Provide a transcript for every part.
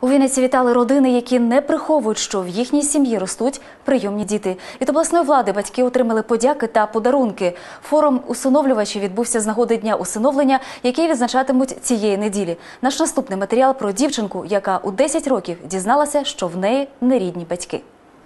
У Вінниці вітали родини, які не приховують, що в їхній сім'ї ростуть прийомні діти. Від обласної влади батьки отримали подяки та подарунки. Форум усиновлювачів відбувся з нагоди Дня усиновлення, який відзначатимуть цієї неділі. Наш наступний матеріал про дівчинку, яка у 10 років дізналася, що в неї нерідні батьки.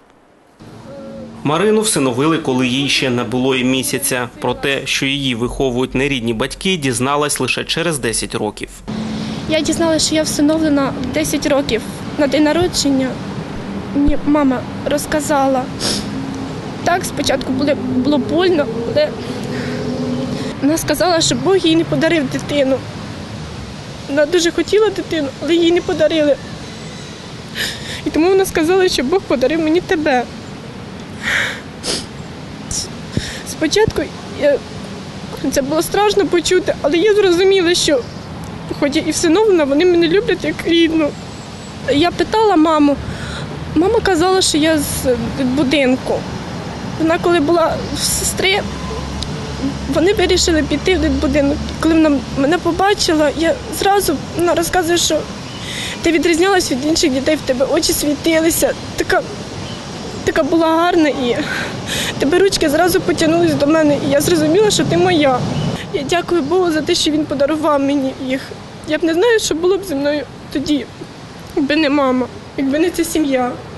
Марину всиновили, коли їй ще не було і місяця. Про те, що її виховують нерідні батьки, дізналась лише через 10 років. Я дізналася, що я всиновлена в 10 років. На день народження мені мама розказала. Так, спочатку було больно, але вона сказала, що Бог їй не подарив дитину. Вона дуже хотіла дитину, але їй не подарили. І тому вона сказала, що Бог подарив мені тебе. Спочатку це було страшно почути, але я зрозуміла, що хоч і всиновлена, вони мене люблять як рідну. Я питала маму. Мама казала, що я з будинку. Вона, коли була в сестри, вони вирішили піти в будинок. Коли вона мене побачила, вона розказує, що ти відрізнялась від інших дітей, в тебе очі світилися. Така була гарна, і тебе ручки зразу потягнулись до мене, і я зрозуміла, що ти моя. Я дякую Богу за те, що він подарував мені їх. Я б не знаю, що було б зі мною тоді, якби не мама, якби не ця сім'я.